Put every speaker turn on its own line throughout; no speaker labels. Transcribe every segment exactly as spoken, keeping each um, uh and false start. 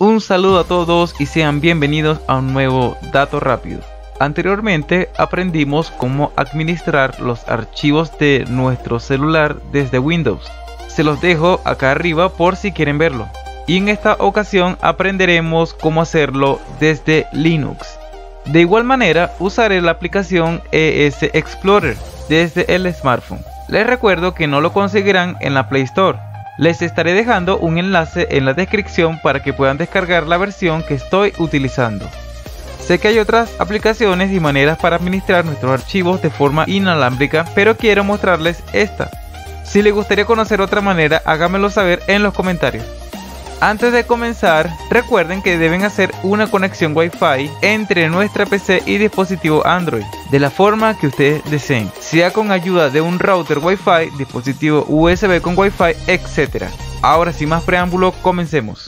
Un saludo a todos y sean bienvenidos a un nuevo dato rápido. Anteriormente aprendimos cómo administrar los archivos de nuestro celular desde Windows. Se los dejo acá arriba por si quieren verlo. Y en esta ocasión aprenderemos cómo hacerlo desde Linux. De igual manera usaré la aplicación E S Explorer desde el smartphone. Les recuerdo que no lo conseguirán en la Play Store. Les estaré dejando un enlace en la descripción para que puedan descargar la versión que estoy utilizando. Sé que hay otras aplicaciones y maneras para administrar nuestros archivos de forma inalámbrica, pero quiero mostrarles esta. Si les gustaría conocer otra manera, háganmelo saber en los comentarios. Antes de comenzar, recuerden que deben hacer una conexión Wi-Fi entre nuestra P C y dispositivo Android, de la forma que ustedes deseen, sea con ayuda de un router Wi-Fi, dispositivo U S B con Wi-Fi, etcétera. Ahora sin más preámbulo, comencemos.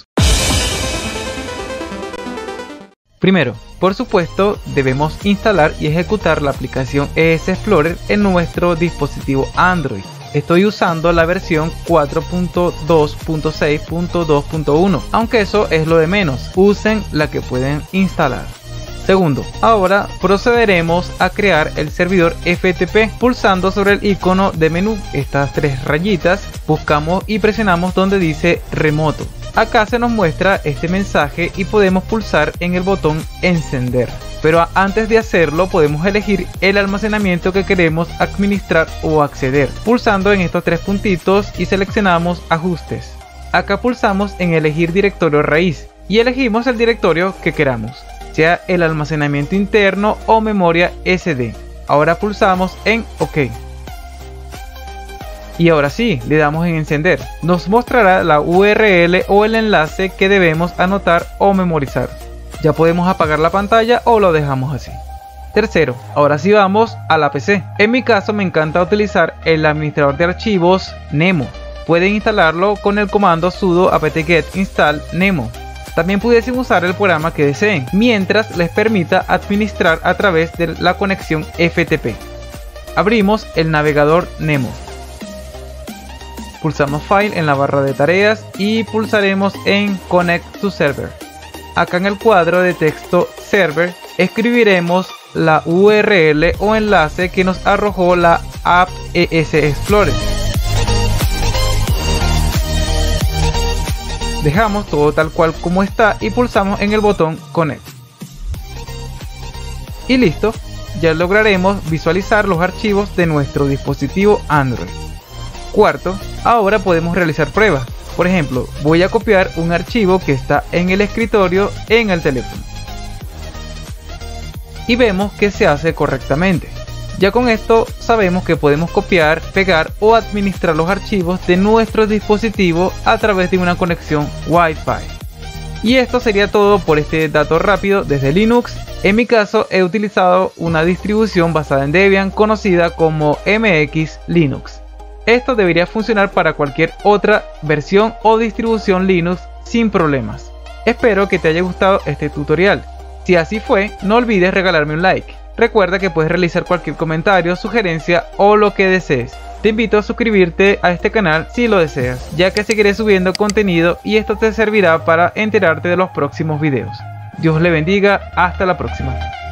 Primero, por supuesto, debemos instalar y ejecutar la aplicación E S Explorer en nuestro dispositivo Android. Estoy usando la versión cuatro punto dos punto seis punto dos punto uno, aunque eso es lo de menos, usen la que pueden instalar. Segundo, ahora procederemos a crear el servidor F T P pulsando sobre el icono de menú, estas tres rayitas, buscamos y presionamos donde dice remoto. Acá se nos muestra este mensaje y podemos pulsar en el botón encender. Pero antes de hacerlo podemos elegir el almacenamiento que queremos administrar o acceder, pulsando en estos tres puntitos y seleccionamos ajustes. Acá pulsamos en elegir directorio raíz y elegimos el directorio que queramos, sea el almacenamiento interno o memoria S D. Ahora pulsamos en OK. Y ahora sí, le damos en encender. Nos mostrará la U R L o el enlace que debemos anotar o memorizar. Ya podemos apagar la pantalla o lo dejamos así. Tercero, ahora sí vamos a la P C. En mi caso me encanta utilizar el administrador de archivos Nemo. Pueden instalarlo con el comando sudo apt-get install nemo. También pudiesen usar el programa que deseen, mientras les permita administrar a través de la conexión F T P. Abrimos el navegador Nemo. Pulsamos File en la barra de tareas y pulsaremos en Connect to Server. Acá en el cuadro de texto Server escribiremos la U R L o enlace que nos arrojó la app E S Explorer. Dejamos todo tal cual como está y pulsamos en el botón Connect. Y listo, ya lograremos visualizar los archivos de nuestro dispositivo Android. Cuarto, ahora podemos realizar pruebas. Por ejemplo, voy a copiar un archivo que está en el escritorio en el teléfono. Y vemos que se hace correctamente. Ya con esto sabemos que podemos copiar, pegar o administrar los archivos de nuestro dispositivo a través de una conexión Wi-Fi. Y esto sería todo por este dato rápido desde Linux. En mi caso he utilizado una distribución basada en Debian conocida como M X Linux. Esto debería funcionar para cualquier otra versión o distribución Linux sin problemas. Espero que te haya gustado este tutorial. Si así fue, no olvides regalarme un like. Recuerda que puedes realizar cualquier comentario, sugerencia o lo que desees. Te invito a suscribirte a este canal si lo deseas, ya que seguiré subiendo contenido y esto te servirá para enterarte de los próximos videos. Dios le bendiga, hasta la próxima.